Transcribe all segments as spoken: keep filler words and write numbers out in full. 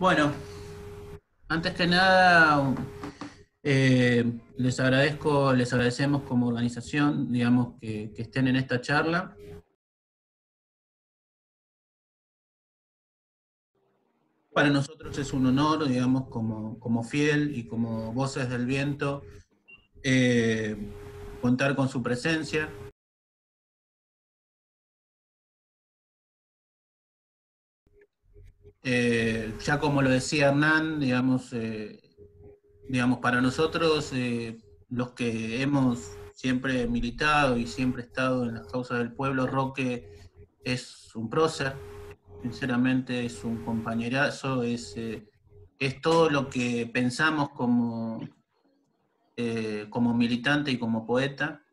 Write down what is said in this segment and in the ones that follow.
Bueno, antes que nada, eh, les agradezco, les agradecemos como organización, digamos, que, que estén en esta charla. Para nosotros es un honor, digamos, como, como Fiel y como Voces del Viento, eh, contar con su presencia. Eh, ya como lo decía Hernán, digamos, eh, digamos para nosotros, eh, los que hemos siempre militado y siempre estado en las causas del pueblo, Roque es un prócer, sinceramente es un compañerazo, es, eh, es todo lo que pensamos como, eh, como militante y como poeta.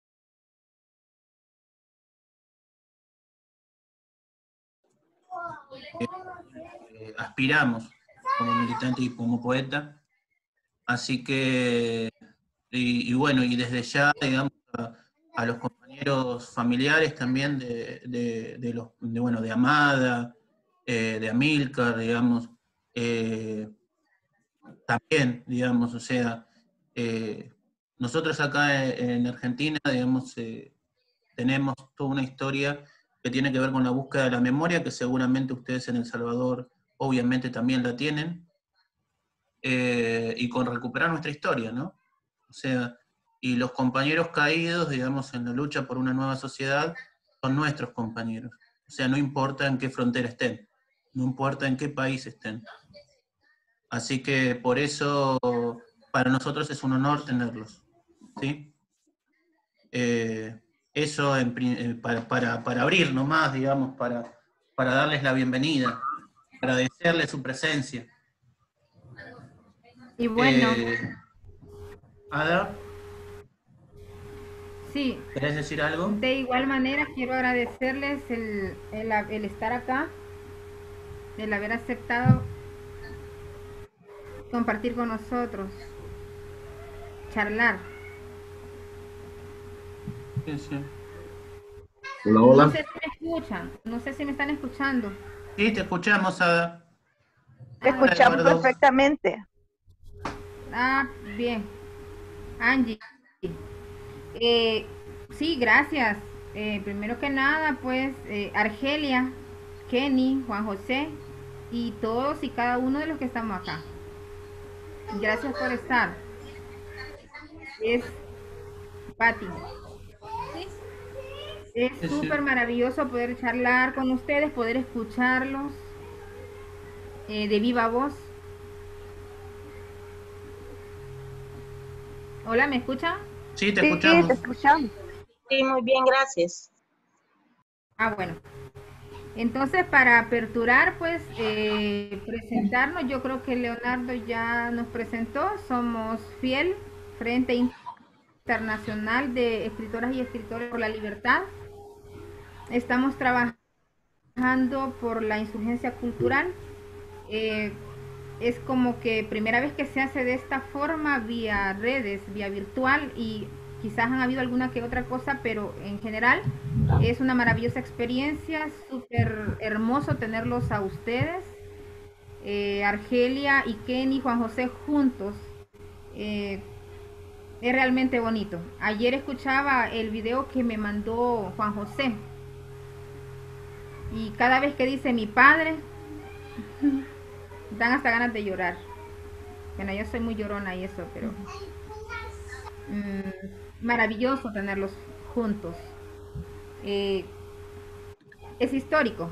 Eh, aspiramos como militante y como poeta. Así que, y, y bueno, y desde ya, digamos, a, a los compañeros familiares también de, de, de los, de, bueno, de Amada, eh, de Amílcar, digamos, eh, también, digamos, o sea, eh, nosotros acá en Argentina, digamos, eh, tenemos toda una historia que tiene que ver con la búsqueda de la memoria, que seguramente ustedes en El Salvador obviamente también la tienen, eh, y con recuperar nuestra historia, ¿no? O sea, y los compañeros caídos, digamos, en la lucha por una nueva sociedad, son nuestros compañeros. O sea, no importa en qué frontera estén, no importa en qué país estén. Así que por eso para nosotros es un honor tenerlos, ¿sí? Eh, eso en, eh, para, para, para abrir nomás, digamos, para, para darles la bienvenida, agradecerles su presencia. Y bueno, Eh, Ada, sí, ¿querés decir algo? de igual manera quiero agradecerles el, el, el estar acá, el haber aceptado compartir con nosotros, charlar. Sí, sí. Hola, No hola. sé si me escuchan, no sé si me están escuchando. Sí, te escuchamos, Ada. Te Ah, Hola, escuchamos Eduardo. perfectamente. ah bien. Angie. Eh, sí, gracias. Eh, primero que nada, pues, eh, Argelia, Kenny, Juan José y todos y cada uno de los que estamos acá. Gracias por estar. Es Patti. Es Sí, súper sí. maravilloso poder charlar con ustedes, poder escucharlos eh, de viva voz. Hola, ¿me escuchan? Sí, te Sí, te escuchamos. escuchamos. Sí, muy bien, gracias. Ah, bueno. Entonces, para aperturar, pues, eh, presentarnos, yo creo que Leonardo ya nos presentó. Somos Fiel, Frente Internacional de Escritoras y Escritores por la Libertad. Estamos trabajando por la insurgencia cultural. Eh, es como que primera vez que se hace de esta forma, vía redes, vía virtual, y quizás han habido alguna que otra cosa, pero en general es una maravillosa experiencia, súper hermoso tenerlos a ustedes, eh, Argelia y Kenny, Juan José juntos. Eh, es realmente bonito. Ayer escuchaba el video que me mandó Juan José y cada vez que dice mi padre, dan hasta ganas de llorar. Bueno, yo soy muy llorona y eso, pero mmm, maravilloso tenerlos juntos. Eh, es histórico.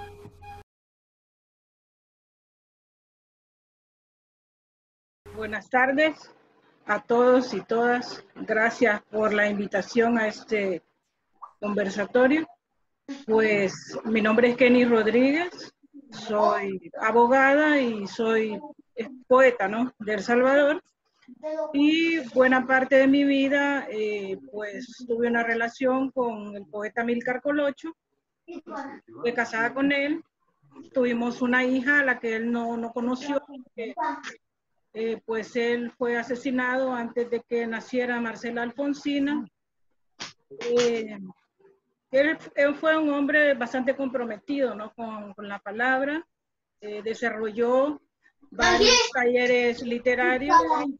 Buenas tardes a todos y todas. Gracias por la invitación a este conversatorio. Pues mi nombre es Kenny Rodríguez, soy abogada y soy poeta, ¿no?, de El Salvador. Y buena parte de mi vida, eh, pues tuve una relación con el poeta Amílcar Colocho. Fui casada con él. Tuvimos una hija a la que él no, no conoció. Eh, eh, pues él fue asesinado antes de que naciera Marcela Alfonsina. Eh, él, él fue un hombre bastante comprometido, ¿no?, con, con la palabra. Eh, desarrolló varios talleres literarios,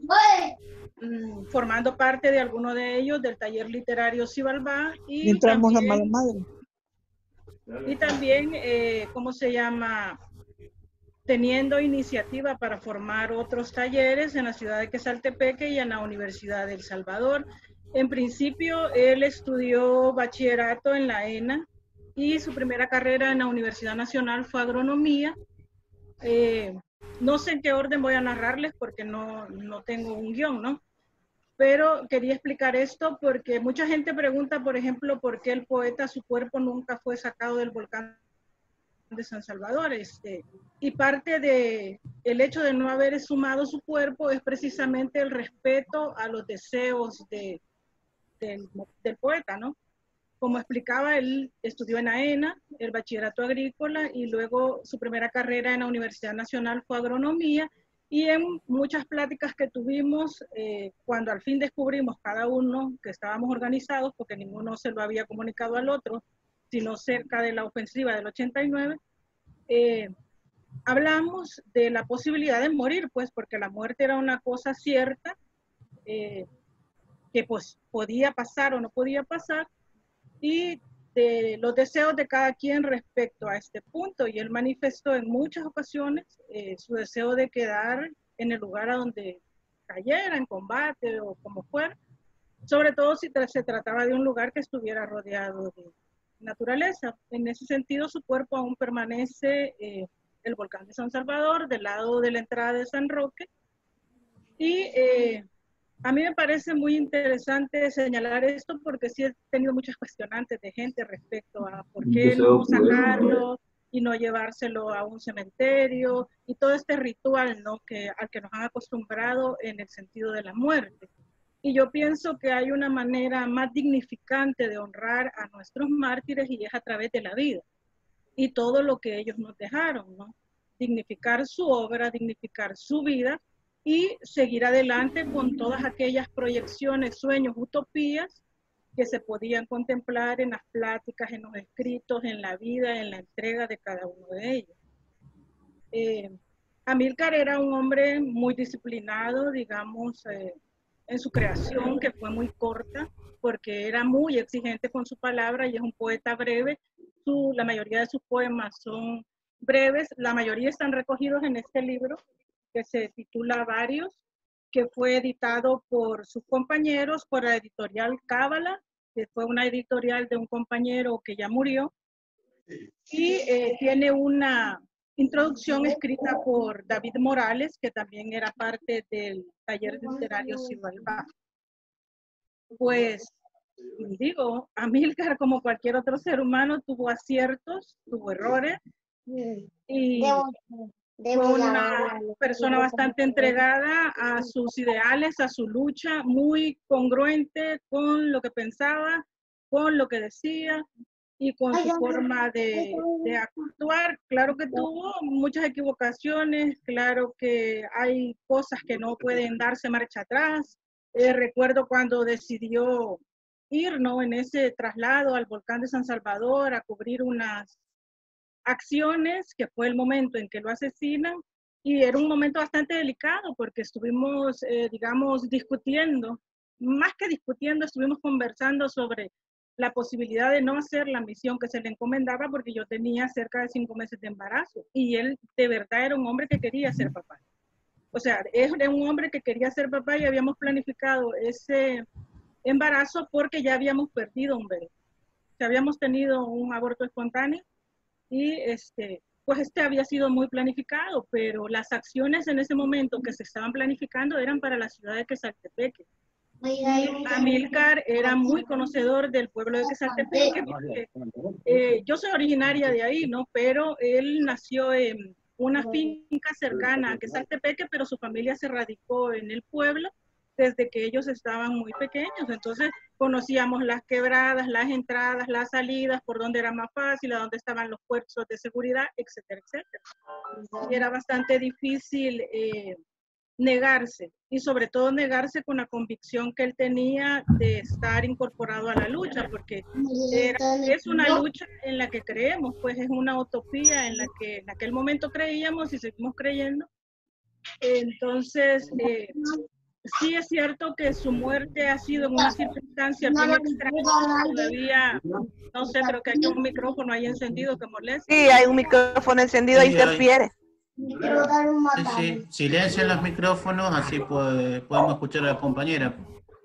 mmm, formando parte de alguno de ellos, del taller literario Cibalbá, y Entramos también, a mala madre. y también eh, ¿cómo se llama? Teniendo iniciativa para formar otros talleres en la ciudad de Quesaltepeque y en la Universidad de El Salvador. En principio, él estudió bachillerato en la ENA y su primera carrera en la Universidad Nacional fue agronomía. Eh, no sé en qué orden voy a narrarles porque no, no tengo un guión, ¿no? Pero quería explicar esto porque mucha gente pregunta, por ejemplo, por qué el poeta, su cuerpo nunca fue sacado del volcán de San Salvador, este, y parte de el hecho de no haber exhumado su cuerpo es precisamente el respeto a los deseos de, del, del poeta, ¿no? Como explicaba, él estudió en AENA, el bachillerato agrícola, y luego su primera carrera en la Universidad Nacional fue agronomía, y en muchas pláticas que tuvimos, eh, cuando al fin descubrimos cada uno que estábamos organizados, porque ninguno se lo había comunicado al otro, sino cerca de la ofensiva del ochenta y nueve, eh, hablamos de la posibilidad de morir, pues porque la muerte era una cosa cierta, eh, que pues podía pasar o no podía pasar, y de los deseos de cada quien respecto a este punto, y él manifestó en muchas ocasiones eh, su deseo de quedar en el lugar a donde cayera, en combate o como fuera, sobre todo si se trataba de un lugar que estuviera rodeado de naturaleza. En ese sentido, su cuerpo aún permanece eh, el volcán de San Salvador, del lado de la entrada de San Roque, y eh, a mí me parece muy interesante señalar esto porque sí he tenido muchas cuestionantes de gente respecto a por qué no sacarlo y no llevárselo a un cementerio y todo este ritual, ¿no? que, al que nos han acostumbrado en el sentido de la muerte. Y yo pienso que hay una manera más dignificante de honrar a nuestros mártires y es a través de la vida y todo lo que ellos nos dejaron, ¿no? Dignificar su obra, dignificar su vida y seguir adelante con todas aquellas proyecciones, sueños, utopías que se podían contemplar en las pláticas, en los escritos, en la vida, en la entrega de cada uno de ellos. Eh, Amílcar era un hombre muy disciplinado, digamos, eh, en su creación, que fue muy corta, porque era muy exigente con su palabra y es un poeta breve. Su, la mayoría de sus poemas son breves, la mayoría están recogidos en este libro, que se titula Varios, que fue editado por sus compañeros, por la editorial Cábala, que fue una editorial de un compañero que ya murió, y eh, tiene una introducción escrita por David Morales, que también era parte del taller literario Cibalbá. Pues, digo, Amílcar, como cualquier otro ser humano, tuvo aciertos, tuvo errores, y fue una persona bastante entregada a sus ideales, a su lucha, muy congruente con lo que pensaba, con lo que decía y con su forma de, de actuar. Claro que tuvo muchas equivocaciones, claro que hay cosas que no pueden darse marcha atrás. Eh, recuerdo cuando decidió ir, ¿no? En ese traslado al volcán de San Salvador a cubrir unas acciones, que fue el momento en que lo asesinan, y era un momento bastante delicado porque estuvimos, eh, digamos, discutiendo, más que discutiendo, estuvimos conversando sobre la posibilidad de no hacer la misión que se le encomendaba porque yo tenía cerca de cinco meses de embarazo y él de verdad era un hombre que quería ser papá. O sea, era un hombre que quería ser papá y habíamos planificado ese embarazo porque ya habíamos perdido un bebé. O sea, habíamos tenido un aborto espontáneo y este, pues este había sido muy planificado, pero las acciones en ese momento que se estaban planificando eran para la ciudad de Quesaltepeque. Y Amílcar era muy conocedor del pueblo de Quesaltepeque, porque eh, yo soy originaria de ahí, ¿no? Pero él nació en una finca cercana a Quesaltepeque, pero su familia se radicó en el pueblo desde que ellos estaban muy pequeños. Entonces conocíamos las quebradas, las entradas, las salidas, por dónde era más fácil, a dónde estaban los puestos de seguridad, etcétera, etcétera. Y era bastante difícil eh, negarse, y sobre todo negarse con la convicción que él tenía de estar incorporado a la lucha, porque era, es una lucha en la que creemos, pues es una utopía en la que en aquel momento creíamos y seguimos creyendo, Entonces, eh, sí es cierto que su muerte ha sido en una circunstancia bien extraña. Todavía, no sé, creo que hay un micrófono ahí encendido que molesta. Sí, hay un micrófono encendido, Sí, interfiere. Sí, sí, silencien los micrófonos, así puede- podemos escuchar a la compañera.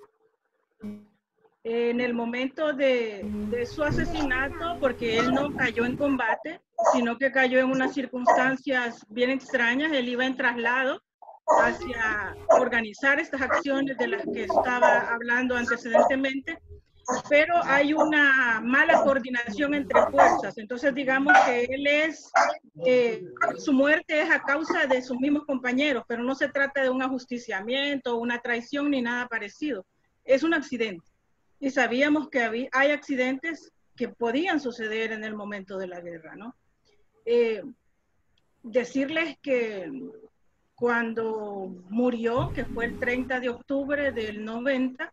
En el momento de, de su asesinato, porque él no cayó en combate, sino que cayó en unas circunstancias bien extrañas. Él iba en traslado hacia organizar estas acciones de las que estaba hablando antecedentemente, pero hay una mala coordinación entre fuerzas. Entonces, digamos que él es, eh, su muerte es a causa de sus mismos compañeros, pero no se trata de un ajusticiamiento, una traición ni nada parecido. Es un accidente. Y sabíamos que había, hay accidentes que podían suceder en el momento de la guerra, ¿no? Eh, decirles que cuando murió, que fue el treinta de octubre del noventa,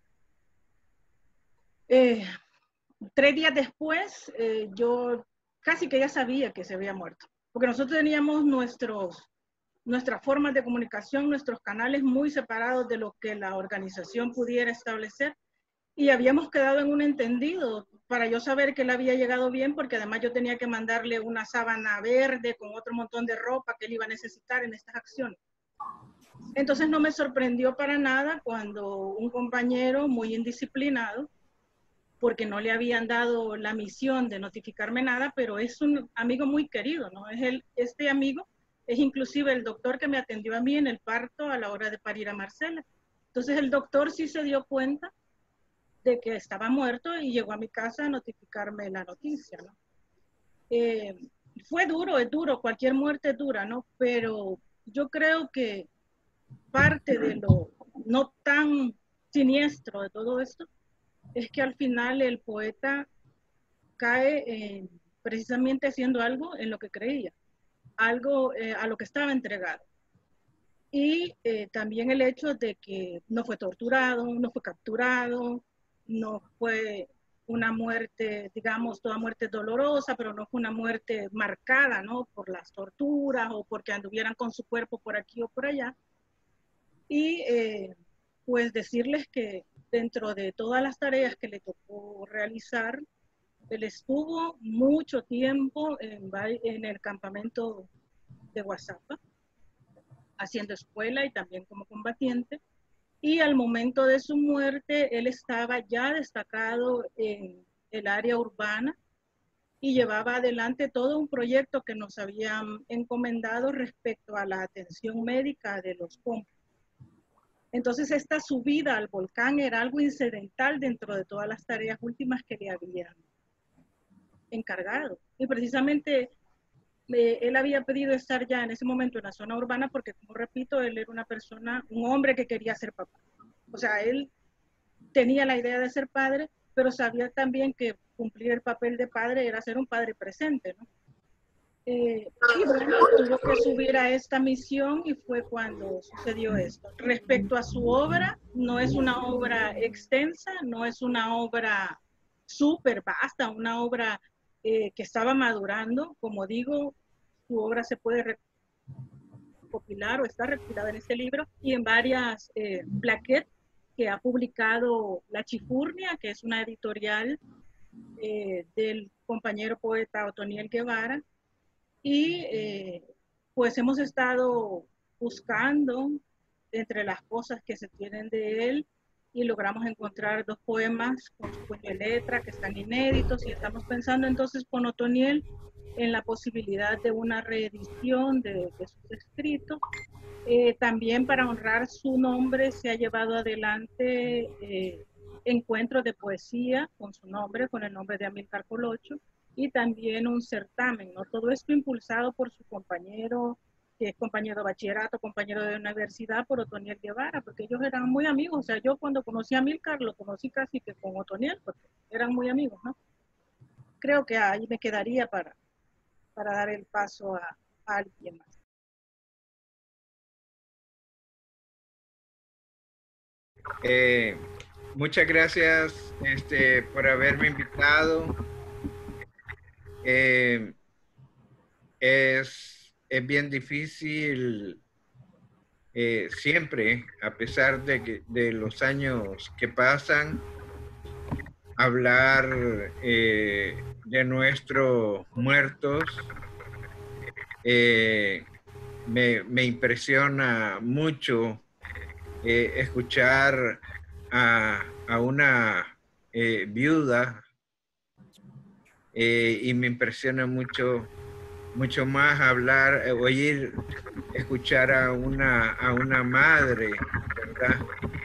eh, tres días después, eh, yo casi que ya sabía que se había muerto, porque nosotros teníamos nuestros, nuestras formas de comunicación, nuestros canales muy separados de lo que la organización pudiera establecer, y habíamos quedado en un entendido para yo saber que él había llegado bien, porque además yo tenía que mandarle una sábana verde con otro montón de ropa que él iba a necesitar en estas acciones. Entonces no me sorprendió para nada cuando un compañero muy indisciplinado, porque no le habían dado la misión de notificarme nada, pero es un amigo muy querido, ¿no? Es el, este amigo es inclusive el doctor que me atendió a mí en el parto a la hora de parir a Marcela. Entonces el doctor sí se dio cuenta de que estaba muerto y llegó a mi casa a notificarme la noticia, ¿no? Eh, fue duro, es duro, cualquier muerte es dura, ¿no? Pero yo creo que parte de lo no tan siniestro de todo esto es que al final el poeta cae eh, precisamente haciendo algo en lo que creía, algo eh, a lo que estaba entregado. Y eh, también el hecho de que no fue torturado, no fue capturado, no fue una muerte, digamos, toda muerte dolorosa, pero no fue una muerte marcada, ¿no? Por las torturas o porque anduvieran con su cuerpo por aquí o por allá. Y eh, pues decirles que dentro de todas las tareas que le tocó realizar, él estuvo mucho tiempo en, en el campamento de Guazapa, haciendo escuela y también como combatiente. Y al momento de su muerte, él estaba ya destacado en el área urbana y llevaba adelante todo un proyecto que nos habían encomendado respecto a la atención médica de los compas. Entonces, esta subida al volcán era algo incidental dentro de todas las tareas últimas que le habían encargado. Y precisamente eh, él había pedido estar ya en ese momento en la zona urbana porque, como repito, él era una persona, un hombre que quería ser papá. O sea, él tenía la idea de ser padre, pero sabía también que cumplir el papel de padre era ser un padre presente, ¿no? Eh, y bueno, tuvo que subir a esta misión y fue cuando sucedió esto. Respecto a su obra, no es una obra extensa, no es una obra súper vasta, una obra eh, que estaba madurando. Como digo, su obra se puede recopilar o está recopilada en este libro y en varias eh, plaquettes que ha publicado La Chifurnia, que es una editorial eh, del compañero poeta Otoniel Guevara. Y eh, pues hemos estado buscando entre las cosas que se tienen de él y logramos encontrar dos poemas con su puño de letra que están inéditos y estamos pensando entonces con Otoniel en la posibilidad de una reedición de, de sus escritos. Eh, también para honrar su nombre se ha llevado adelante eh, encuentros de poesía con su nombre, con el nombre de Amílcar Colocho, y también un certamen, ¿no? Todo esto impulsado por su compañero, que es compañero de bachillerato, compañero de universidad, por Otoniel Guevara, porque ellos eran muy amigos. O sea, yo cuando conocí a Amílcar lo conocí casi que con Otoniel, porque eran muy amigos, ¿no? Creo que ahí me quedaría para, para dar el paso a, a alguien más. Eh, muchas gracias este, por haberme invitado. Eh, es, es bien difícil eh, siempre, a pesar de, que, de los años que pasan, hablar eh, de nuestros muertos eh, me, me impresiona mucho eh, escuchar a, a una eh, viuda eh, y me impresiona mucho, mucho más hablar, eh, oír, escuchar a una, a una madre, ¿verdad?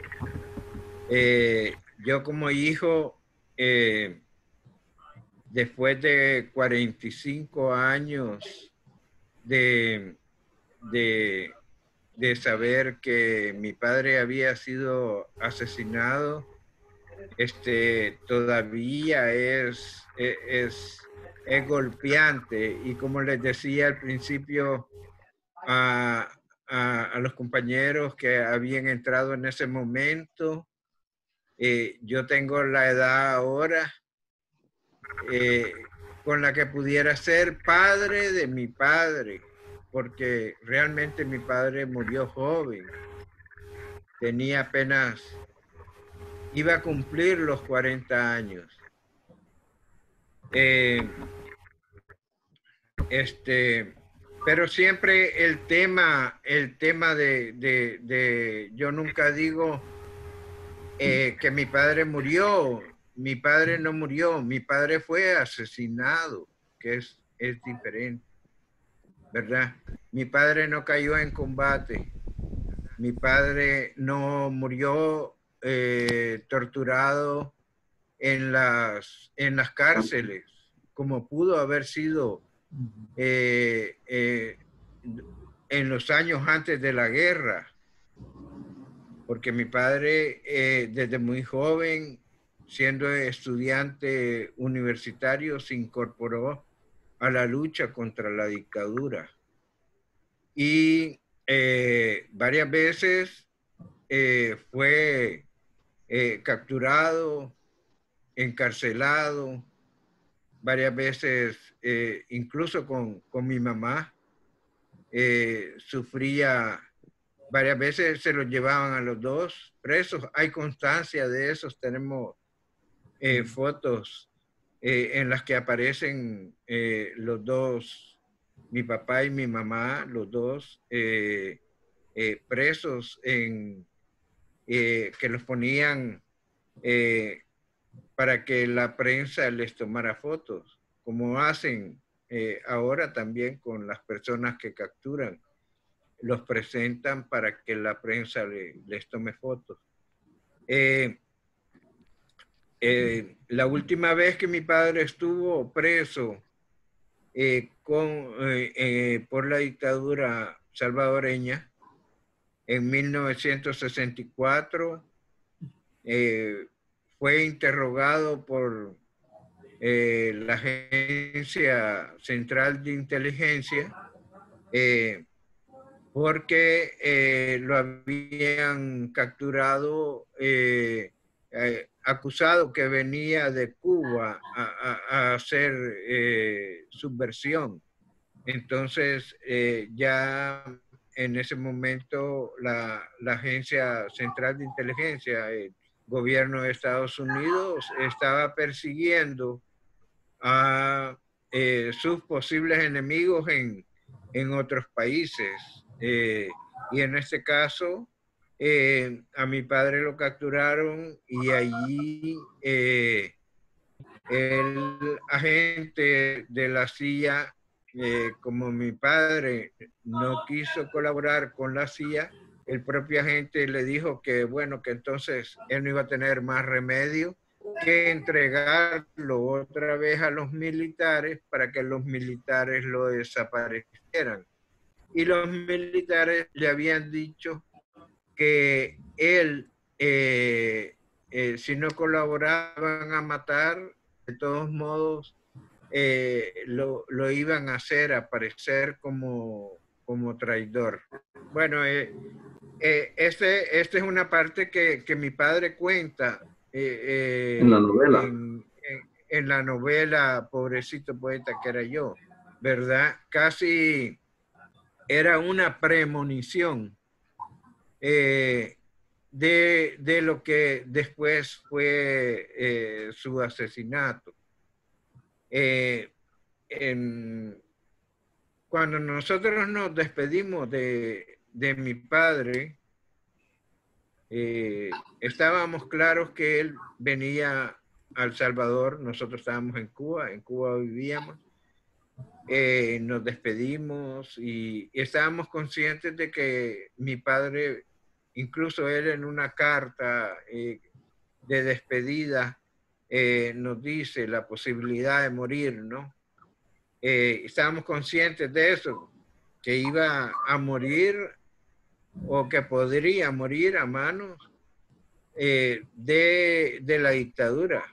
Eh, yo como hijo, eh, después de cuarenta y cinco años de, de, de saber que mi padre había sido asesinado, este, todavía es, es, es golpeante. Y como les decía al principio a, a, a los compañeros que habían entrado en ese momento, eh, yo tengo la edad ahora eh, con la que pudiera ser padre de mi padre, porque realmente mi padre murió joven. Tenía apenas, iba a cumplir los cuarenta años. Eh, este, pero siempre el tema, el tema de, de, de yo nunca digo eh, que mi padre murió. Mi padre no murió, mi padre fue asesinado, que es, es diferente, ¿verdad? Mi padre no cayó en combate, mi padre no murió eh, torturado en las, en las cárceles, como pudo haber sido eh, eh, en los años antes de la guerra, porque mi padre eh, desde muy joven, siendo estudiante universitario, se incorporó a la lucha contra la dictadura. Y eh, varias veces eh, fue eh, capturado, encarcelado, varias veces, eh, incluso con, con mi mamá, eh, sufría, varias veces se los llevaban a los dos presos. Hay constancia de esos, tenemos eh, fotos eh, en las que aparecen eh, los dos, mi papá y mi mamá, los dos eh, eh, presos, en, eh, que los ponían eh, para que la prensa les tomara fotos, como hacen eh, ahora también con las personas que capturan. Los presentan para que la prensa le, les tome fotos. Eh, Eh, la última vez que mi padre estuvo preso eh, con, eh, eh, por la dictadura salvadoreña, en mil novecientos sesenta y cuatro, eh, fue interrogado por eh, la Agencia Central de Inteligencia eh, porque eh, lo habían capturado eh, eh, acusado que venía de Cuba a, a, a hacer eh, subversión. Entonces, eh, ya en ese momento la, la Agencia Central de Inteligencia, el gobierno de Estados Unidos, estaba persiguiendo a eh, sus posibles enemigos en, en otros países. Eh, y en este caso, Eh, a mi padre lo capturaron y allí eh, el agente de la C I A, eh, como mi padre no quiso colaborar con la C I A, el propio agente le dijo que bueno, que entonces él no iba a tener más remedio que entregarlo otra vez a los militares para que los militares lo desaparecieran. Y los militares le habían dicho que él, eh, eh, si no colaboraban a matar, de todos modos, eh, lo, lo iban a hacer aparecer como, como traidor. Bueno, eh, eh, este, esta es una parte que, que mi padre cuenta eh, eh, en la novela. En, en, en la novela Pobrecito Poeta que era yo, ¿verdad? Casi era una premonición eh, de, de lo que después fue eh, su asesinato. Eh, en, cuando nosotros nos despedimos de, de mi padre, eh, estábamos claros que él venía a El Salvador, nosotros estábamos en Cuba, en Cuba vivíamos, eh, nos despedimos y estábamos conscientes de que mi padre, incluso él en una carta eh, de despedida, eh, nos dice la posibilidad de morir, ¿no? Eh, estábamos conscientes de eso, que iba a morir o que podría morir a manos eh, de, de la dictadura.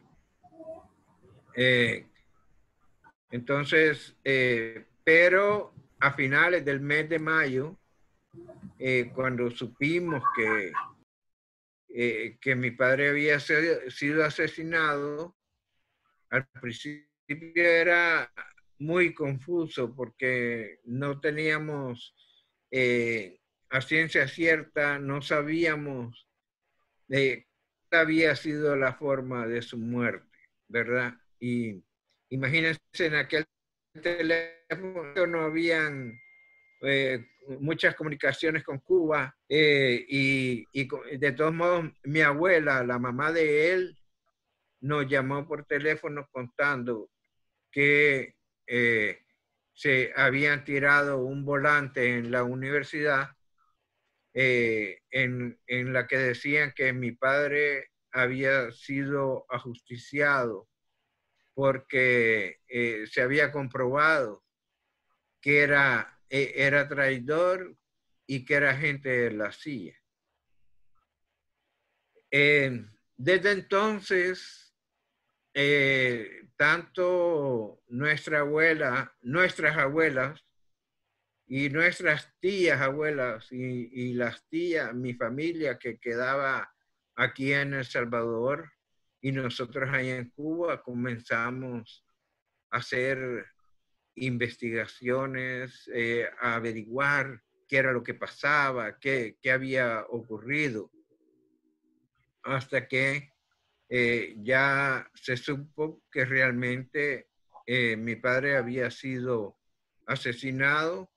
Eh, entonces, eh, pero a finales del mes de mayo, eh, cuando supimos que, eh, que mi padre había sido asesinado, al principio era muy confuso porque no teníamos eh, a ciencia cierta, no sabíamos de cuál había sido la forma de su muerte, ¿verdad? Y imagínense, en aquel teléfono no habían eh, muchas comunicaciones con Cuba eh, y, y de todos modos mi abuela, la mamá de él, nos llamó por teléfono contando que eh, se habían tirado un volante en la universidad eh, en, en la que decían que mi padre había sido ajusticiado porque eh, se había comprobado que era, eh, era traidor y que era agente de la C I A. Eh, desde entonces, eh, tanto nuestra abuela, nuestras abuelas y nuestras tías abuelas y, y las tías, mi familia que quedaba aquí en El Salvador y nosotros ahí en Cuba, comenzamos a hacer investigaciones, eh, a averiguar qué era lo que pasaba, qué, qué había ocurrido, hasta que eh, ya se supo que realmente eh, mi padre había sido asesinado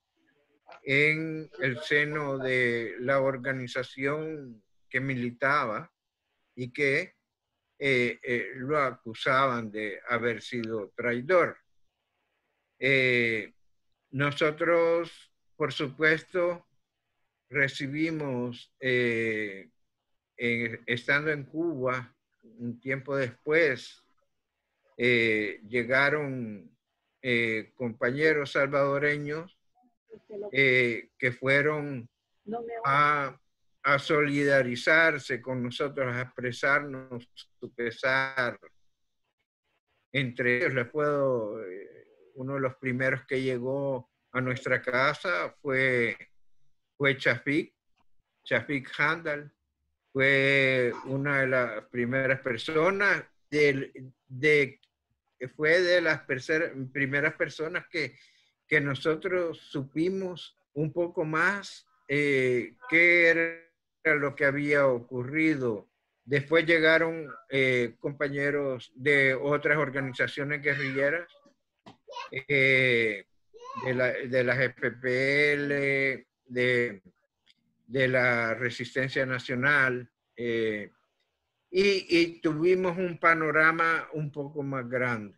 en el seno de la organización que militaba y que eh, eh, lo acusaban de haber sido traidor. Eh, nosotros, por supuesto, recibimos, eh, en, estando en Cuba, un tiempo después, eh, llegaron eh, compañeros salvadoreños eh, que fueron a, a solidarizarse con nosotros, a expresarnos su pesar. Entre ellos les puedo, eh, uno de los primeros que llegó a nuestra casa fue, fue Chafik, Chafik Handal, fue una de las primeras personas, de, de, fue de las primeras personas que, que nosotros supimos un poco más eh, qué era lo que había ocurrido. Después llegaron eh, compañeros de otras organizaciones guerrilleras, eh, de, la, de las F P L, de, de la Resistencia Nacional, eh, y, y tuvimos un panorama un poco más grande.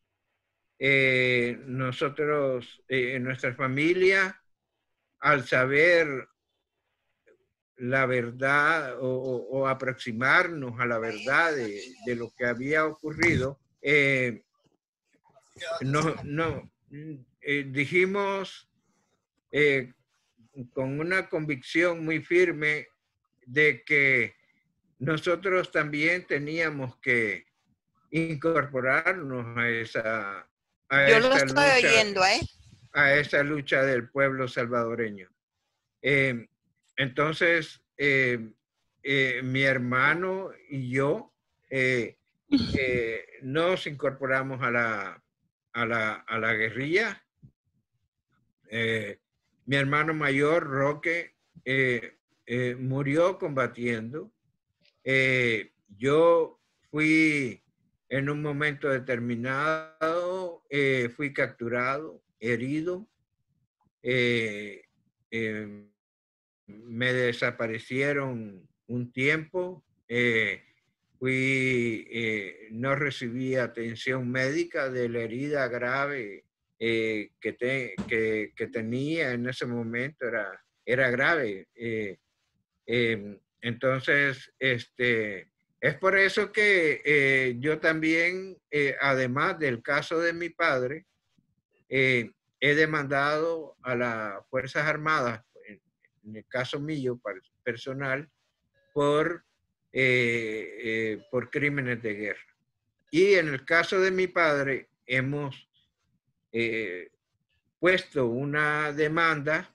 Eh, nosotros, eh, en nuestra familia, al saber la verdad o, o, o aproximarnos a la verdad de, de lo que había ocurrido, eh, no, no, eh, dijimos eh, con una convicción muy firme de que nosotros también teníamos que incorporarnos a esa, a Yo esa lo estoy lucha, oyendo, ¿eh? a esa lucha del pueblo salvadoreño. Eh, entonces, eh, eh, mi hermano y yo eh, eh, nos incorporamos a la, a la, a la guerrilla. Eh, mi hermano mayor, Roque, eh, eh, murió combatiendo. Eh, yo fui en un momento determinado, eh, fui capturado, herido, eh, eh, me desaparecieron un tiempo, eh, fui, eh, no recibí atención médica de la herida grave eh, que, te, que, que tenía en ese momento, era, era grave. Eh, eh, entonces, este, es por eso que eh, yo también, eh, además del caso de mi padre, eh, he demandado a las Fuerzas Armadas, en, en el caso mío personal, por, eh, eh, por crímenes de guerra. Y en el caso de mi padre, hemos eh, puesto una demanda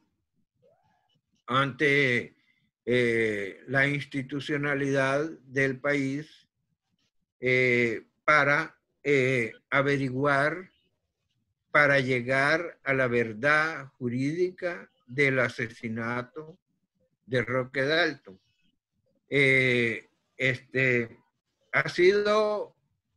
ante eh, la institucionalidad del país eh, para eh, averiguar, para llegar a la verdad jurídica del asesinato de Roque Dalton. Eh, este, ha sido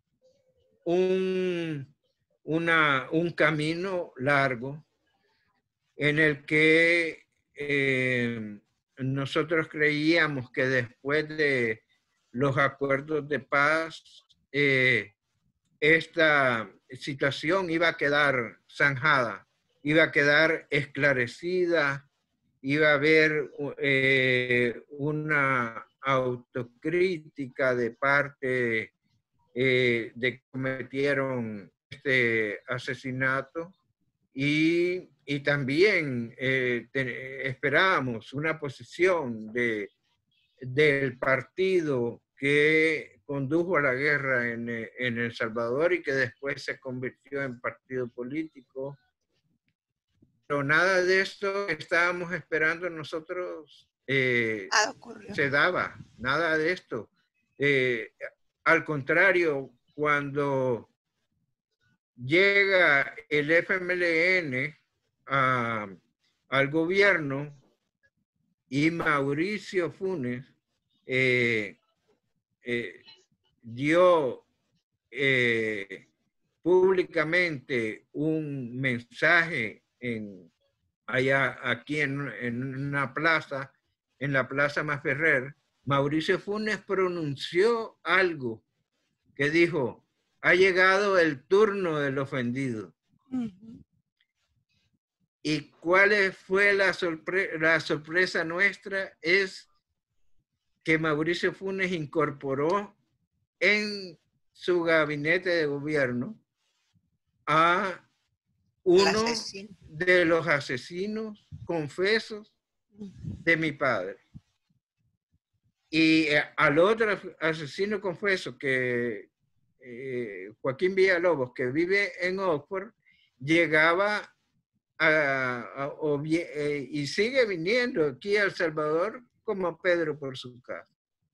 un, una, un camino largo en el que eh, nosotros creíamos que después de los acuerdos de paz, eh, esta situación iba a quedar zanjada, iba a quedar esclarecida, iba a haber eh, una autocrítica de parte eh, de que cometieron este asesinato y, y también eh, te, esperábamos una posición de, del partido que condujo a la guerra en, en El Salvador y que después se convirtió en partido político. Pero nada de esto que estábamos esperando nosotros eh, Ah, ocurrió. se daba, nada de esto. Eh, al contrario, cuando llega el F M L N a, al gobierno y Mauricio Funes eh, eh, dio eh, públicamente un mensaje en, allá aquí en, en una plaza, en la Plaza Masferrer, Mauricio Funes pronunció algo que dijo, ha llegado el turno del ofendido. Uh-huh. ¿Y cuál fue la, sorpre la sorpresa nuestra? Es que Mauricio Funes incorporó en su gabinete de gobierno a uno de los asesinos confesos de mi padre. Y al otro asesino confeso, que eh, Joaquín Villalobos, que vive en Oxford, llegaba a, a, a, eh, y sigue viniendo aquí a El Salvador como Pedro por su casa.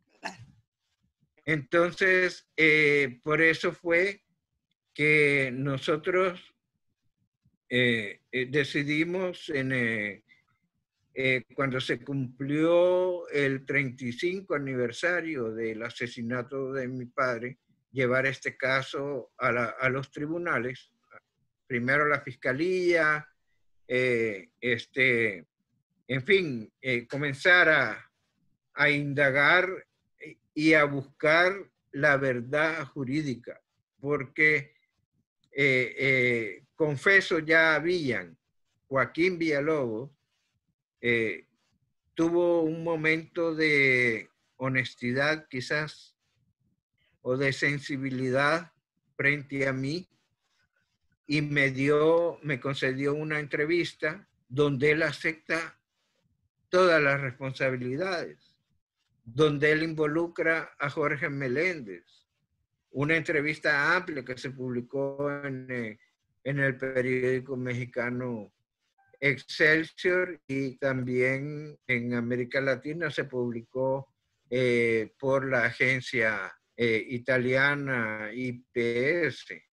Entonces, eh, por eso fue que nosotros eh, eh, decidimos, en, eh, eh, cuando se cumplió el treinta y cinco aniversario del asesinato de mi padre, llevar este caso a, la, a los tribunales, primero a la fiscalía, eh, este, en fin, eh, comenzar a, a indagar y a buscar la verdad jurídica, porque eh, eh, confeso ya habían, Joaquín Villalobos eh, tuvo un momento de honestidad quizás o de sensibilidad frente a mí y me dio, me concedió una entrevista donde él acepta todas las responsabilidades, donde él involucra a Jorge Meléndez. Una entrevista amplia que se publicó en, en el periódico mexicano Excelsior y también en América Latina se publicó eh, por la agencia eh, italiana I P S.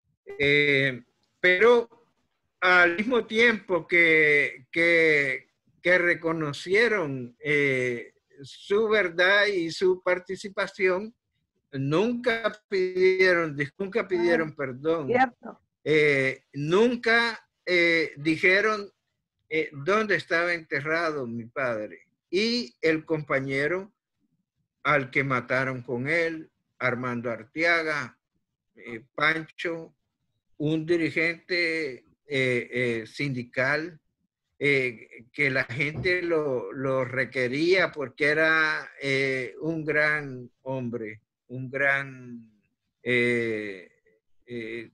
Eh, pero al mismo tiempo que, que que reconocieron eh, su verdad y su participación, nunca pidieron, nunca pidieron perdón, Cierto. eh, nunca eh, dijeron eh, dónde estaba enterrado mi padre. Y el compañero al que mataron con él, Armando Arteaga, eh, Pancho, un dirigente eh, eh, sindical, eh, que la gente lo, lo requería porque era eh, un gran hombre, un gran eh, eh,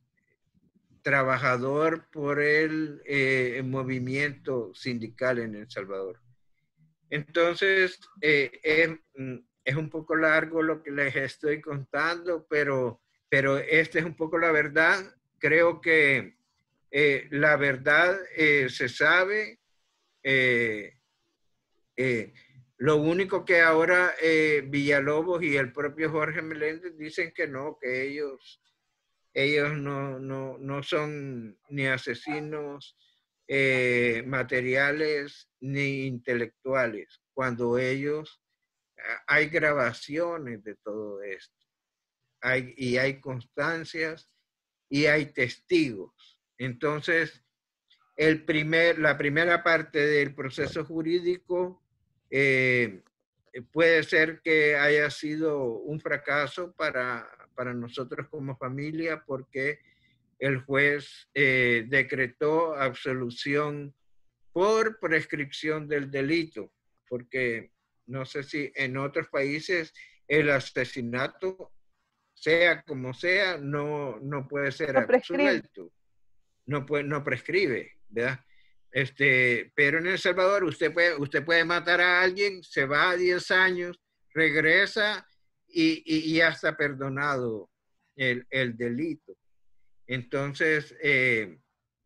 trabajador por el eh, movimiento sindical en El Salvador. Entonces, eh, es, es un poco largo lo que les estoy contando, pero, pero esta es un poco la verdad. Creo que eh, la verdad eh, se sabe. Eh, eh, lo único que ahora eh, Villalobos y el propio Jorge Meléndez dicen que no, que ellos, ellos no, no, no son ni asesinos eh, materiales ni intelectuales, cuando ellos, hay grabaciones de todo esto, hay, y hay constancias y hay testigos. Entonces, el primer, la primera parte del proceso jurídico eh, puede ser que haya sido un fracaso para, para nosotros como familia, porque el juez eh, decretó absolución por prescripción del delito, porque no sé si en otros países el asesinato, sea como sea, no, no puede ser No prescribe. absuelto, no, puede, no prescribe, ¿verdad? Este, pero en El Salvador usted puede, usted puede matar a alguien, se va a diez años, regresa y, y, y ya está perdonado el, el delito. Entonces, eh,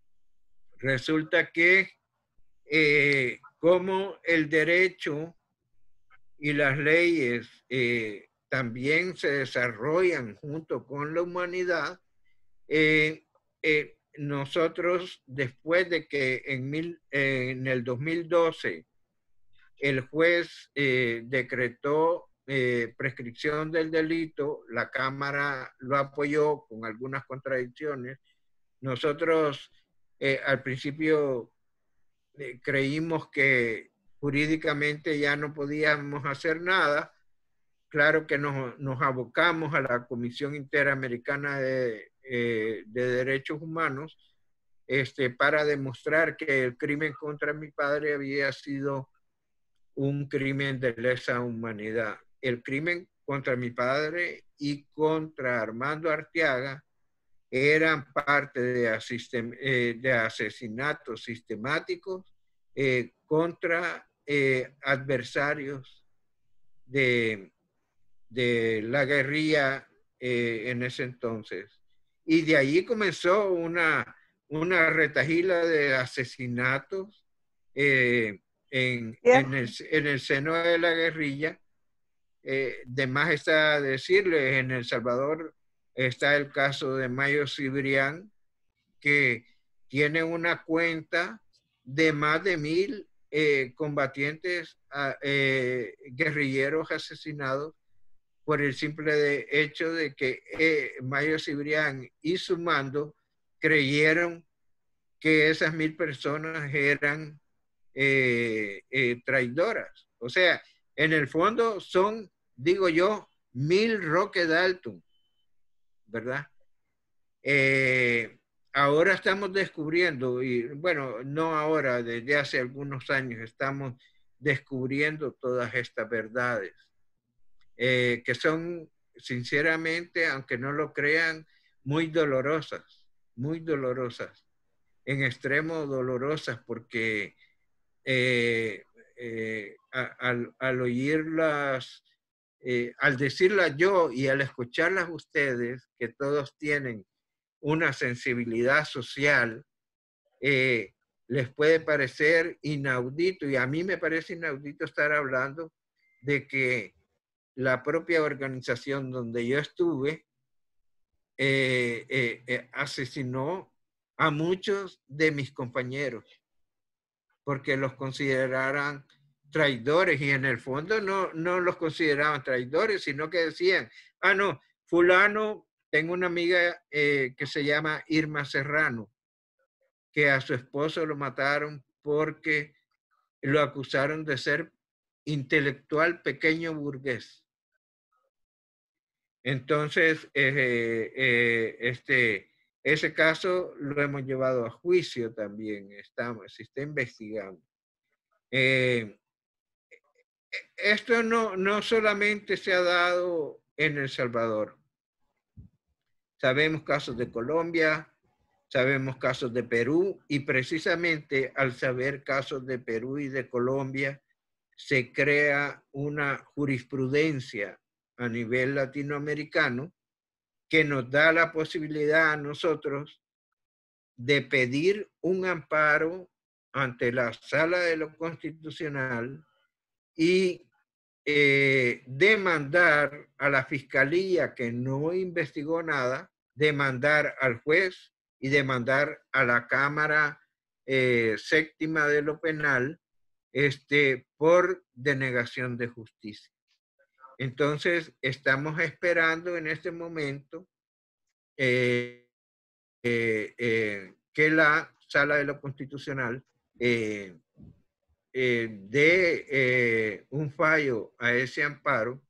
resulta que eh, como el derecho y las leyes eh, también se desarrollan junto con la humanidad, eh, eh, nosotros, después de que en, mil, eh, en el dos mil doce el juez eh, decretó eh, prescripción del delito, la Cámara lo apoyó con algunas contradicciones. Nosotros eh, al principio eh, creímos que jurídicamente ya no podíamos hacer nada. Claro que nos, nos abocamos a la Comisión Interamericana de, eh, de Derechos Humanos este, para demostrar que el crimen contra mi padre había sido un crimen de lesa humanidad. El crimen contra mi padre y contra Armando Arteaga eran parte de, eh, de asesinatos sistemáticos eh, contra eh, adversarios de, de la guerrilla eh, en ese entonces. Y de allí comenzó una, una retahíla de asesinatos eh, en, yeah. en, el, en el seno de la guerrilla. Eh, de más está decirles, en El Salvador está el caso de Mayo Cibrián, que tiene una cuenta de más de mil eh, combatientes eh, guerrilleros asesinados por el simple de hecho de que eh, Mayo Cibrián y su mando creyeron que esas mil personas eran eh, eh, traidoras. O sea, en el fondo son, digo yo, mil Roque Dalton, ¿verdad? Eh, ahora estamos descubriendo, y bueno, no ahora, desde hace algunos años estamos descubriendo todas estas verdades, eh, que son, sinceramente, aunque no lo crean, muy dolorosas, muy dolorosas, en extremo dolorosas, porque eh, eh, a, al, al oírlas, eh, al decirlas yo y al escucharlas ustedes, que todos tienen una sensibilidad social, eh, les puede parecer inaudito, y a mí me parece inaudito estar hablando de que la propia organización donde yo estuve eh, eh, eh, asesinó a muchos de mis compañeros. porque los consideraran traidores, y en el fondo no, no los consideraban traidores, sino que decían, ah, no, fulano, tengo una amiga eh, que se llama Irma Serrano, que a su esposo lo mataron porque lo acusaron de ser intelectual pequeño burgués. Entonces, eh, eh, este, ese caso lo hemos llevado a juicio también, estamos, se está investigando. Eh, esto no, no solamente se ha dado en El Salvador. Sabemos casos de Colombia, sabemos casos de Perú, y precisamente al saber casos de Perú y de Colombia, se crea una jurisprudencia a nivel latinoamericano que nos da la posibilidad a nosotros de pedir un amparo ante la Sala de lo Constitucional y eh, demandar a la Fiscalía, que no investigó nada, demandar al juez y demandar a la Cámara eh, Séptima de lo Penal este, por denegación de justicia. Entonces, estamos esperando en este momento eh, eh, eh, que la Sala de lo Constitucional eh, eh, dé eh, un fallo a ese amparo,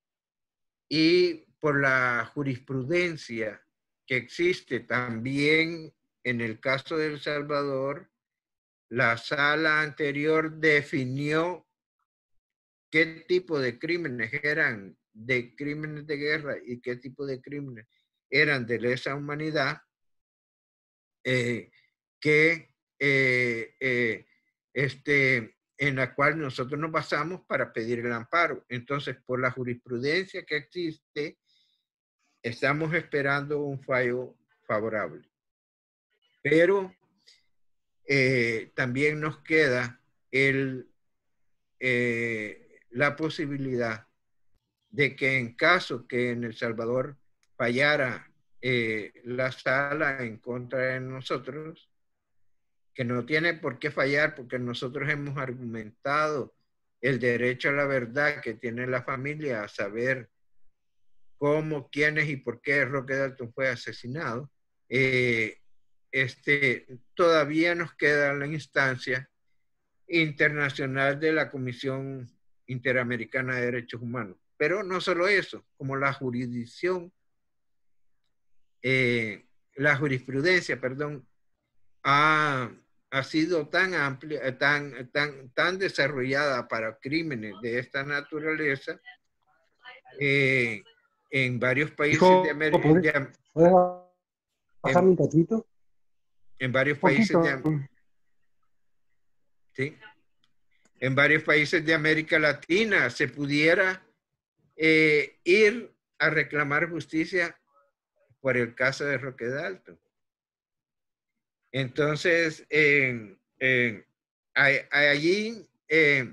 y por la jurisprudencia que existe también en el caso de El Salvador, la sala anterior definió qué tipo de crímenes eran de crímenes de guerra y qué tipo de crímenes eran de lesa humanidad, eh, que eh, eh, este, en la cual nosotros nos basamos para pedir el amparo. Entonces, por la jurisprudencia que existe, estamos esperando un fallo favorable. Pero eh, también nos queda el, eh, la posibilidad de que en caso que en El Salvador fallara eh, la sala en contra de nosotros, que no tiene por qué fallar porque nosotros hemos argumentado el derecho a la verdad que tiene la familia a saber cómo, quiénes y por qué Roque Dalton fue asesinado. Eh, este, todavía nos queda la instancia internacional de la Comisión Interamericana de Derechos Humanos. Pero no solo eso, como la jurisdicción, eh, la jurisprudencia, perdón, ha, ha sido tan amplia, tan, tan, tan desarrollada para crímenes de esta naturaleza, eh, en varios países Hijo, de América. ¿puedes bajarme un poquito? En varios países de, ¿sí? en varios países de América Latina se pudiera eh, ir a reclamar justicia por el caso de Roque Dalton. Entonces, eh, eh, allí, eh,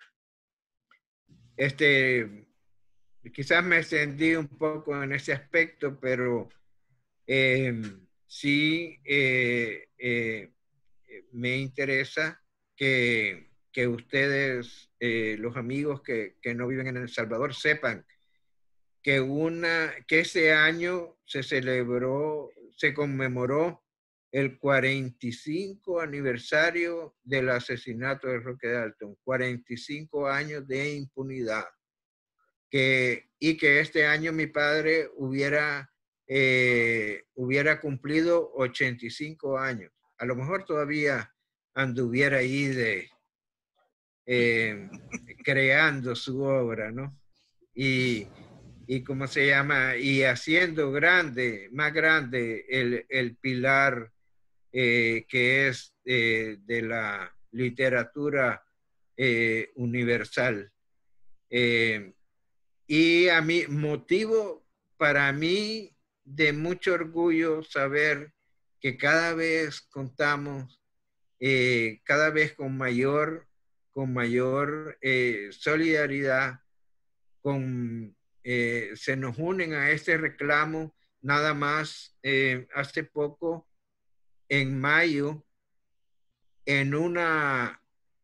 este, quizás me extendí un poco en ese aspecto, pero eh, sí eh, eh, me interesa que, que ustedes, eh, los amigos que, que no viven en El Salvador, sepan que, una, que ese año se celebró, se conmemoró el cuarenta y cinco aniversario del asesinato de Roque Dalton, cuarenta y cinco años de impunidad. Que, y que este año mi padre hubiera, eh, hubiera cumplido ochenta y cinco años. A lo mejor todavía anduviera ahí de, eh, creando su obra, ¿no? Y, y ¿cómo se llama? Y haciendo grande, más grande el, el pilar eh, que es eh, de la literatura eh, universal. Eh, y a mí, motivo para mí de mucho orgullo saber que cada vez contamos, eh, cada vez con mayor, con mayor eh, solidaridad, con, eh, se nos unen a este reclamo. Nada más eh, hace poco, en mayo, en una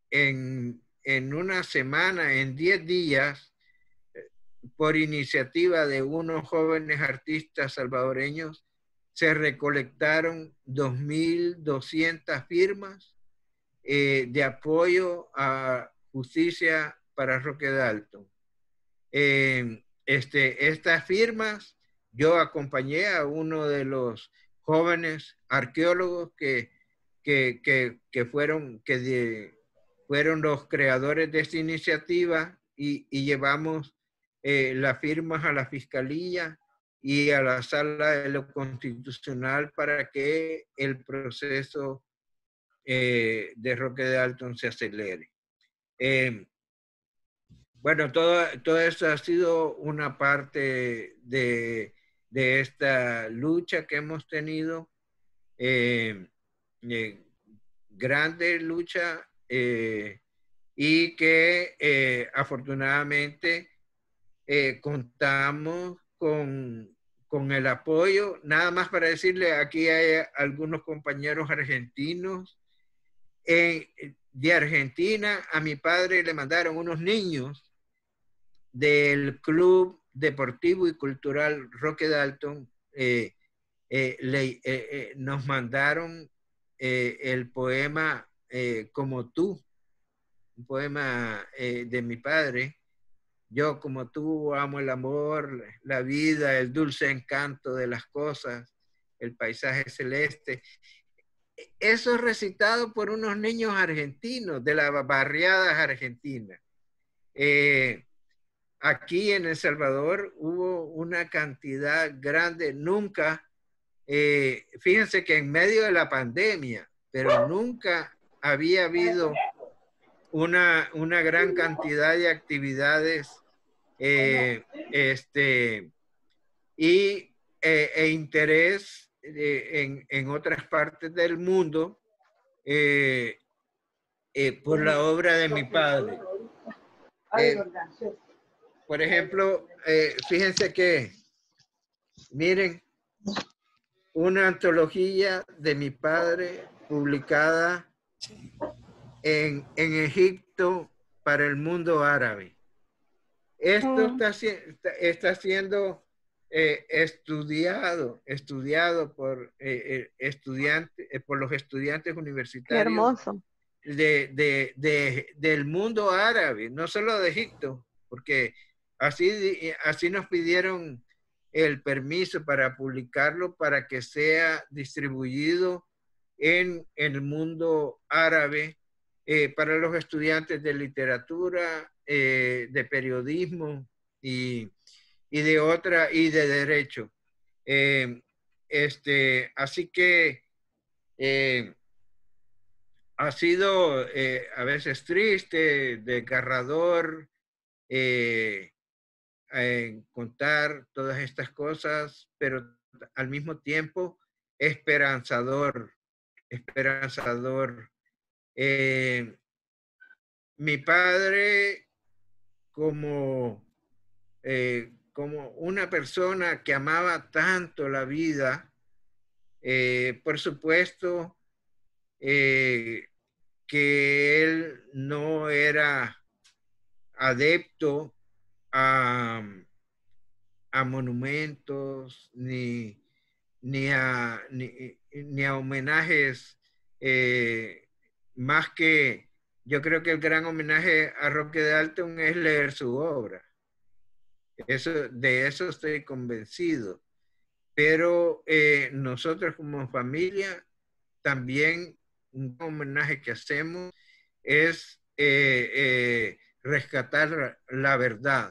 en, en una semana, en diez días, por iniciativa de unos jóvenes artistas salvadoreños, se recolectaron dos mil doscientas firmas eh, de apoyo a justicia para Roque Dalton. Eh, este, estas firmas, yo acompañé a uno de los jóvenes arqueólogos que, que, que, que, fueron, que de, fueron los creadores de esta iniciativa y, y llevamos eh, las firmas a la Fiscalía y a la Sala de lo Constitucional para que el proceso eh, de Roque Dalton se acelere. Eh, bueno, todo, todo esto ha sido una parte de, de esta lucha que hemos tenido, eh, eh, grande lucha, eh, y que eh, afortunadamente eh, contamos con, con el apoyo. Nada más para decirle, aquí hay algunos compañeros argentinos. Eh, de Argentina a mi padre le mandaron unos niños del Club Deportivo y Cultural Roque Dalton. Eh, eh, le, eh, eh, nos mandaron eh, el poema eh, Como tú, un poema eh, de mi padre. Yo como tú amo el amor, la vida, el dulce encanto de las cosas, el paisaje celeste. Eso recitado por unos niños argentinos, de las barriadas argentinas. Eh, aquí en El Salvador hubo una cantidad grande, nunca, eh, fíjense que en medio de la pandemia, pero nunca había habido una, una gran cantidad de actividades eh, este, y, eh, e interés eh, en, en otras partes del mundo eh, eh, por la obra de mi padre. Eh, por ejemplo, eh, fíjense que, miren, una antología de mi padre publicada en, en Egipto para el mundo árabe. Esto está, está, está siendo eh, estudiado, estudiado por, eh, estudiantes, eh, por los estudiantes universitarios. Qué hermoso. De, de, de, del mundo árabe, no solo de Egipto, porque así, así nos pidieron el permiso para publicarlo, para que sea distribuido en, en el mundo árabe eh, para los estudiantes de literatura, eh, de periodismo y, y de otra, y de derecho. Eh, este, así que eh, ha sido eh, a veces triste, desgarrador, eh, eh, contar todas estas cosas, pero al mismo tiempo esperanzador, esperanzador. Eh, mi padre, como, eh, como una persona que amaba tanto la vida, eh, por supuesto, eh, que él no era adepto a, a monumentos ni, ni, a, ni, ni a homenajes, eh, más que yo creo que el gran homenaje a Roque Dalton es leer su obra. Eso, de eso estoy convencido. Pero eh, nosotros como familia también un homenaje que hacemos es eh, eh, rescatar la verdad,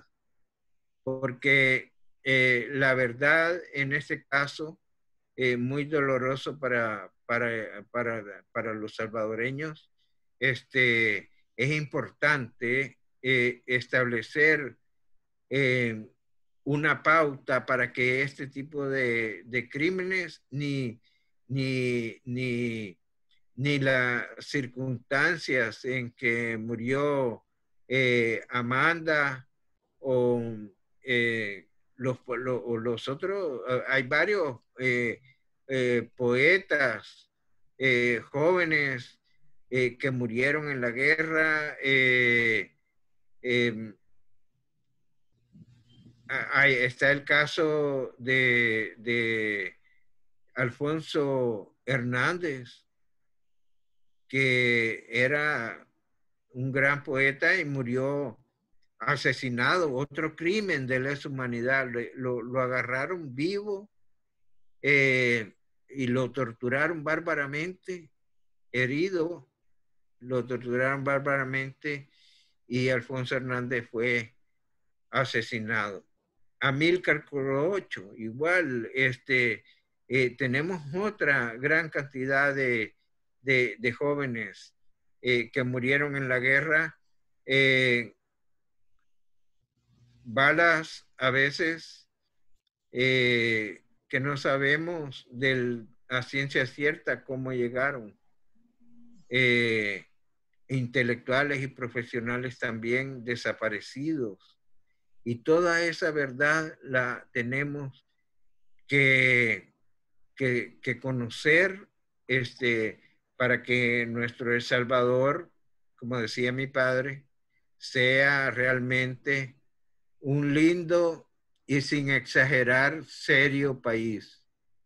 porque eh, la verdad en este caso eh, muy doloroso para, para, para, para los salvadoreños, este, es importante eh, establecer eh, una pauta para que este tipo de, de crímenes ni, ni, ni ni las circunstancias en que murió eh, Amanda o eh, los, lo, o los otros, hay varios eh, eh, poetas eh, jóvenes eh, que murieron en la guerra. Eh, eh, ahí está el caso de, de Alfonso Hernández, que era un gran poeta y murió asesinado, otro crimen de lesa humanidad. Lo, lo agarraron vivo eh, y lo torturaron bárbaramente, herido, lo torturaron bárbaramente y Alfonso Hernández fue asesinado. Amílcar Corocho, igual, este, eh, tenemos otra gran cantidad de, de, de jóvenes eh, que murieron en la guerra. Eh, balas a veces eh, que no sabemos del, a ciencia cierta cómo llegaron. Eh, intelectuales y profesionales también desaparecidos. Y toda esa verdad la tenemos que, que, que conocer este, para que nuestro El Salvador, como decía mi padre, sea realmente un lindo y sin exagerar serio país.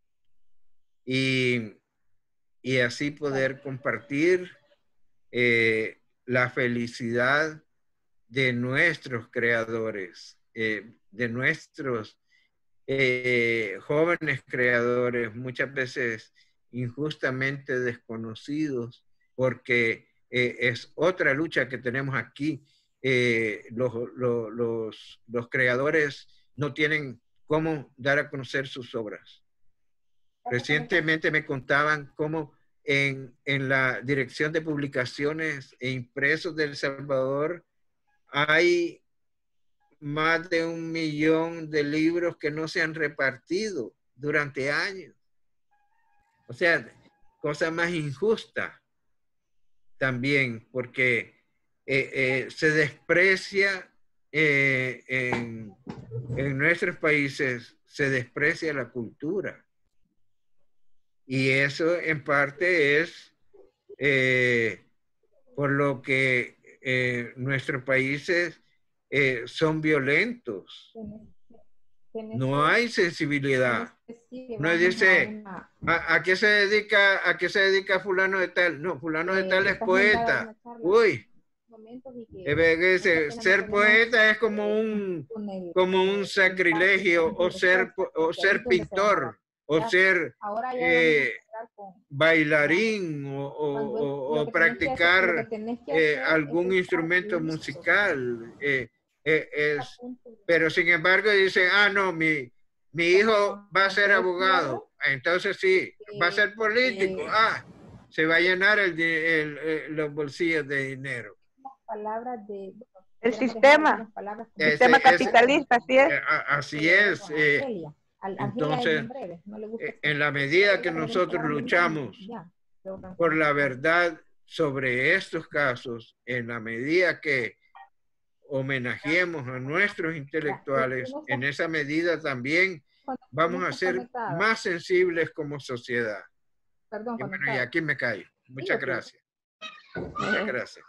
Y, y así poder compartir eh, la felicidad de nuestros creadores, eh, de nuestros eh, jóvenes creadores, muchas veces injustamente desconocidos, porque eh, es otra lucha que tenemos aquí. Eh, los, los, los, los creadores no tienen cómo dar a conocer sus obras. Recientemente me contaban cómo en, en la Dirección de Publicaciones e Impresos de El Salvador hay más de un millón de libros que no se han repartido durante años. O sea, cosa más injusta también, porque eh, eh, se desprecia eh, en, en nuestros países, se desprecia la cultura. Y eso en parte es eh, por lo que eh, nuestros países eh, son violentos. No hay sensibilidad. No dice, ¿a, a qué se dedica, a qué se dedica fulano de tal? No, fulano de tal es poeta. Uy, ser poeta es como un, como un sacrilegio, o ser, o ser pintor, o ser eh, bailarín, o, o, o practicar eh, algún instrumento musical. Eh, eh, es, pero sin embargo dicen, ah, no, mi, mi hijo va a ser abogado, entonces sí, va a ser político, ah, se va a llenar el, el, el, los bolsillos de dinero. El sistema, el sistema Ese, capitalista, así es. Eh, así es. Eh, entonces, en la medida que nosotros luchamos por la verdad sobre estos casos, en la medida que homenajeemos a nuestros intelectuales, en esa medida también vamos a ser más sensibles como sociedad. Y bueno, y aquí me callo. Muchas gracias. Muchas gracias.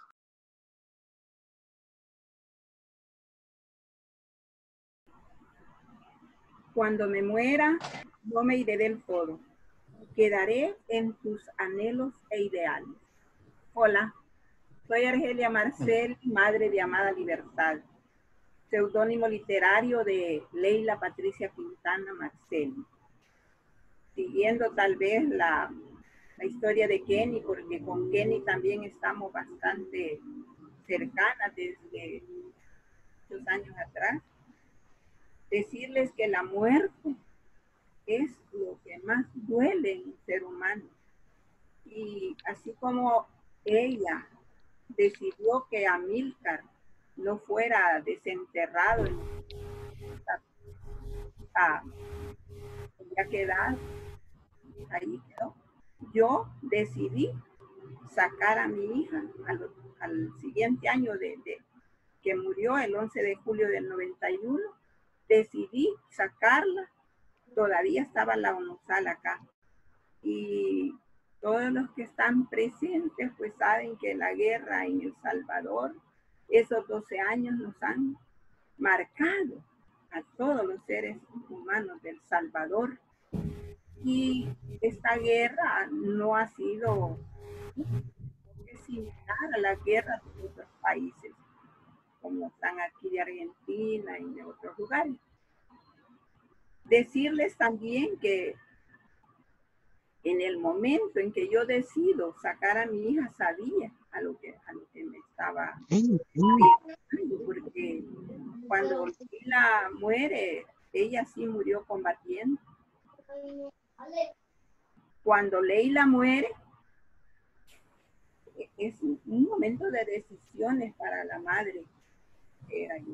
Cuando me muera, no me iré del todo. Quedaré en tus anhelos e ideales. Hola, soy Argelia Marcel, madre de Amada Libertad, seudónimo literario de Leila Patricia Quintana Marcel. Siguiendo tal vez la, la historia de Kenny, porque con Kenny también estamos bastante cercanas desde muchos años atrás. Decirles que la muerte es lo que más duele en un ser humano. Y así como ella decidió que Amílcar no fuera desenterrado, a, ya quedar, ahí quedó. Yo decidí sacar a mi hija al, al siguiente año de, de que murió el once de julio del noventa y uno. Decidí sacarla, todavía estaba la ONUSAL acá, y Todos los que están presentes pues saben que la guerra en El Salvador, esos doce años nos han marcado a todos los seres humanos del Salvador. Y esta guerra no ha sido similar a la guerra de otros países, como están aquí de Argentina y de otros lugares. Decirles también que en el momento en que yo decido sacar a mi hija, sabía a lo que, a lo que me estaba enfrentando, porque cuando Leila muere, ella sí murió combatiendo. Cuando Leila muere, es un, un momento de decisiones para la madre. Era yo.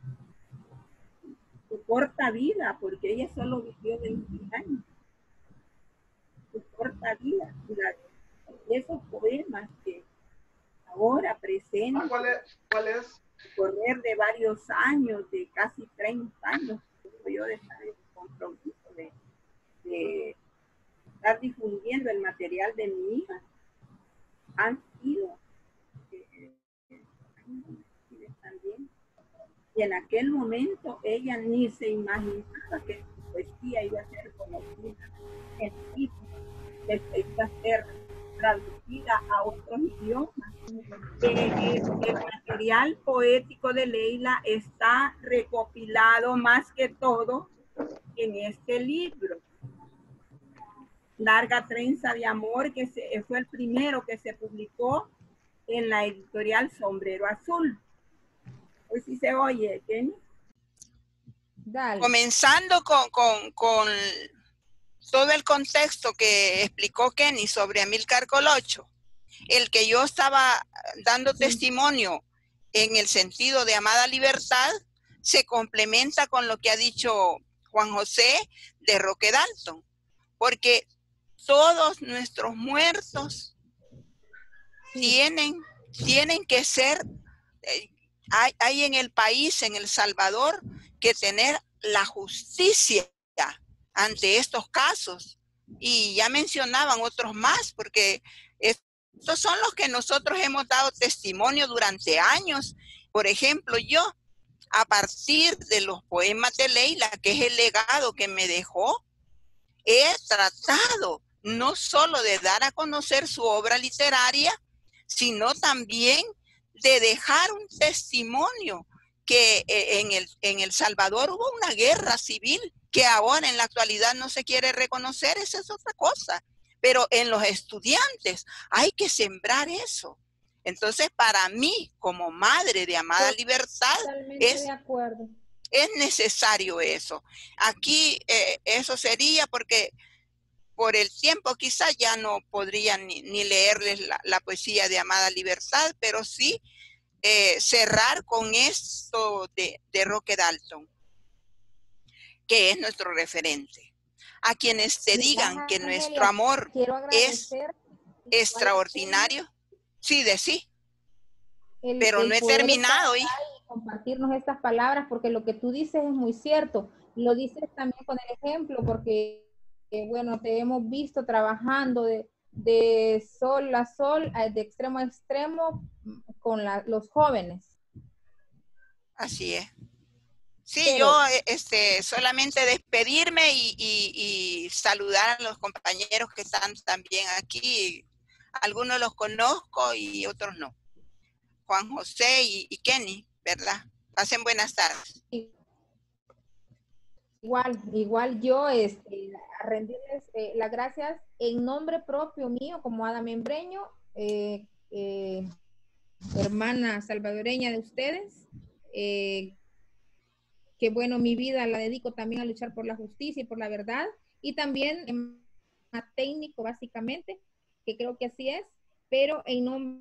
Su corta vida, porque ella solo vivió veintiún años. Su corta vida. Y esos poemas que ahora presentan, ¿Cuál es? ¿Cuál es? Correr de varios años, de casi treinta años, yo de estar en compromiso de, de estar difundiendo el material de mi hija, han sido eh, también. Y en aquel momento ella ni se imaginaba que su poesía iba a ser conocida en sí, que iba a ser traducida a otros idiomas. Eh, el material poético de Leila está recopilado más que todo en este libro. Larga trenza de amor, que se, fue el primero que se publicó en la editorial Sombrero Azul. Hoy sí se oye, Kenny. Dale. Comenzando con, con, con todo el contexto que explicó Kenny sobre Amílcar Colocho, el que yo estaba dando sí. testimonio en el sentido de amada libertad, se complementa con lo que ha dicho Juan José de Roque Dalton, porque todos nuestros muertos sí. tienen, tienen que ser, eh, hay, hay en el país, en El Salvador, que tener la justicia ante estos casos. Y ya mencionaban otros más, porque estos son los que nosotros hemos dado testimonio durante años. Por ejemplo, yo, a partir de los poemas de Leila, que es el legado que me dejó, he tratado no solo de dar a conocer su obra literaria, sino también de dejar un testimonio que eh, en, el, en El Salvador hubo una guerra civil que ahora en la actualidad no se quiere reconocer, esa es otra cosa. Pero en los estudiantes hay que sembrar eso. Entonces, para mí, como madre de amada libertad, es, de acuerdo. es necesario eso. Aquí eh, eso sería porque por el tiempo quizás ya no podrían ni, ni leerles la, la poesía de amada libertad, pero sí eh, cerrar con esto de, de Roque Dalton, que es nuestro referente. A quienes te digan que nuestro amor es extraordinario, sí, de sí, el, pero el no he terminado. Y compartirnos estas palabras, porque lo que tú dices es muy cierto. Lo dices también con el ejemplo, porque, eh, bueno, te hemos visto trabajando de, de sol a sol, de extremo a extremo, con la, los jóvenes. Así es. Sí, Pero, yo este, solamente despedirme y, y, y saludar a los compañeros que están también aquí. Algunos los conozco y otros no. Juan José y, y Kenny, ¿verdad? Pasen buenas tardes. Igual, igual yo este, a rendirles eh, las gracias en nombre propio mío como Ada Membreño, eh, eh, hermana salvadoreña de ustedes, eh, que bueno, mi vida la dedico también a luchar por la justicia y por la verdad, y también en técnico básicamente, que creo que así es, pero en nombre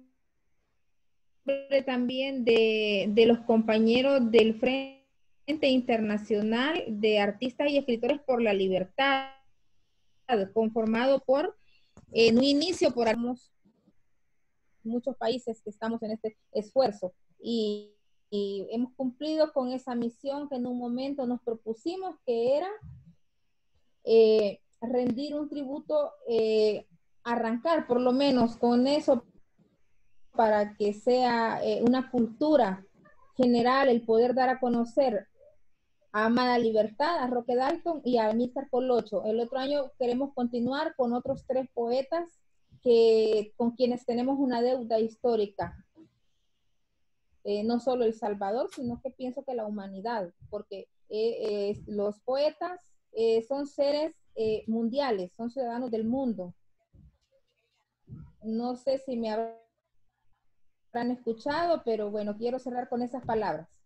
también de, de los compañeros del Frente Internacional de Artistas y Escritores por la Libertad, conformado por, en un inicio por algunos, muchos países que estamos en este esfuerzo, y y hemos cumplido con esa misión que en un momento nos propusimos, que era eh, rendir un tributo eh, arrancar por lo menos con eso para que sea eh, una cultura general, el poder dar a conocer a Amada Libertad, a Roque Dalton y a Amílcar Colocho. El otro año queremos continuar con otros tres poetas que, con quienes tenemos una deuda histórica. Eh, no solo El Salvador, sino que pienso que la humanidad, porque eh, eh, los poetas eh, son seres eh, mundiales, son ciudadanos del mundo. No sé si me habrán escuchado, pero bueno, quiero cerrar con esas palabras.